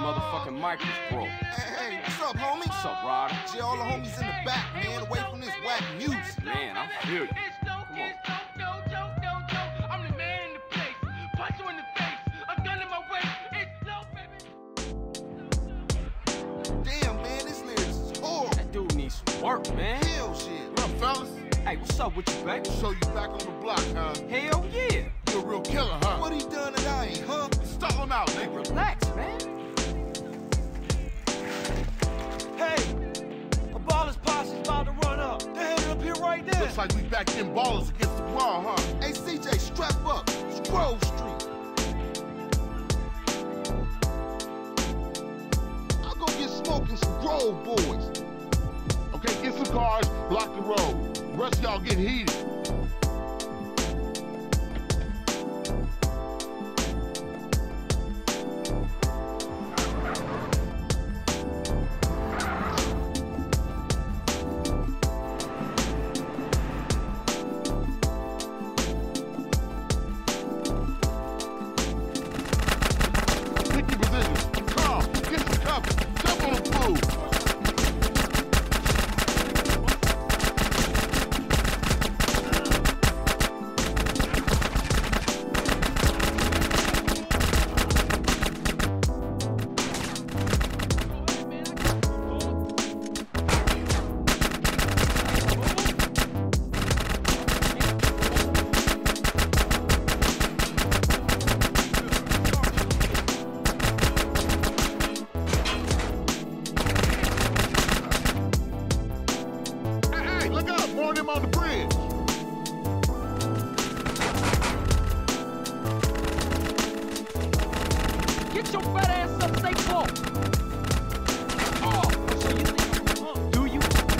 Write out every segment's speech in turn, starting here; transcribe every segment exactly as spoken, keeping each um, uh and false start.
motherfucking mic is broke. Hey, hey, what's up, homie? What's up, Ryder? See all the homies in the back, man, away from this whack music. Man, I feel you. Come on. I'm the man in the place. Punch you in the face. A gun in my waist. It's slow, baby. Damn, man, this lyrics is horrible. That dude needs some work, man. Hell shit. What up, fellas? Hey, what's up with you, baby? So you back on the block, huh? Hell yeah. You a real killer, huh? What he done that I ain't, huh? Stop him out, nigga. Relax, man. Hey, a baller's posse's about to run up. They're headed up here right now. Looks like we back in ballers against the wall, huh? Hey, C J, strap up. It's Grove Street. I'll go get smoking some Grove boys. Okay, get some cars, block the road. The rest of y'all get heated. Pick your position. Come, get some cover. Jump on the food. More of them on the bridge. Get your fat ass up, stay close. Oh, so you think I'm a punk, do you?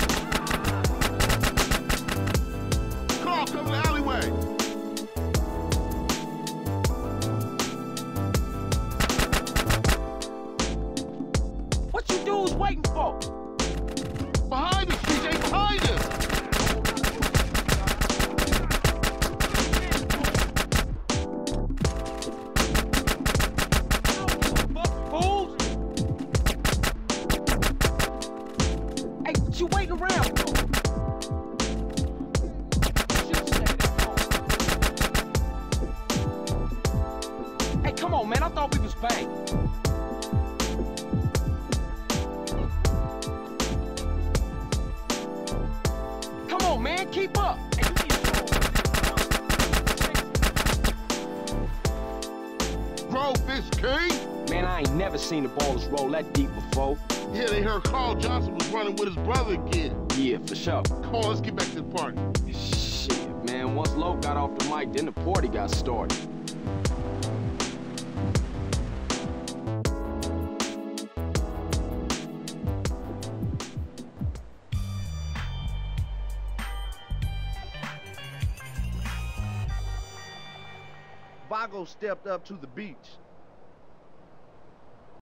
Carl, come to the alleyway. What you dudes waiting for? Behind us, C J, behind us. Fools! Hey, what you waiting around for? Should've said that. Hey, come on, man. I thought we was bang. Come on, man. Keep up. Hey, you need to Grove is king. Man, I ain't never seen the ballers roll that deep before. Yeah, they heard Carl Johnson was running with his brother again. Yeah, for sure. Come on, let's get back to the party. Shit, man. Once Low got off the mic, then the party got started. Vago stepped up to the beach.